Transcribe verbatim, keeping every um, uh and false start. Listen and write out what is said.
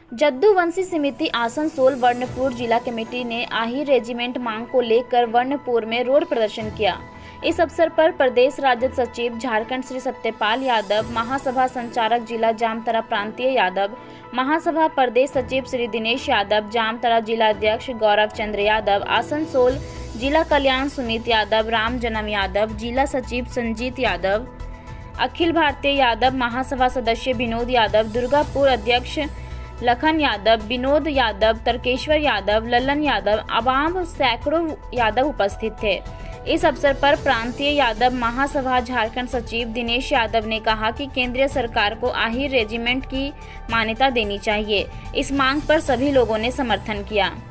जद्दूवंशी समिति आसनसोल वर्णपुर जिला कमेटी ने आहिर रेजिमेंट मांग को लेकर वर्णपुर में रोड प्रदर्शन किया। इस अवसर पर प्रदेश राजद सचिव झारखंड श्री सत्यपाल यादव, महासभा संचालक जिला जामताड़ा प्रांतीय यादव, महासभा प्रदेश सचिव श्री दिनेश यादव, जामताड़ा जिला अध्यक्ष गौरव चंद्र यादव, आसनसोल जिला कल्याण सुमित यादव, राम जन्म यादव, जिला सचिव संजीत यादव, अखिल भारतीय यादव महासभा सदस्य विनोद यादव, दुर्गापुर अध्यक्ष लखन यादव, विनोद यादव, तर्केश्वर यादव, ललन यादव, अवाम सैकड़ों यादव उपस्थित थे। इस अवसर पर प्रांतीय यादव महासभा झारखंड सचिव दिनेश यादव ने कहा कि केंद्रीय सरकार को आहिर रेजिमेंट की मान्यता देनी चाहिए। इस मांग पर सभी लोगों ने समर्थन किया।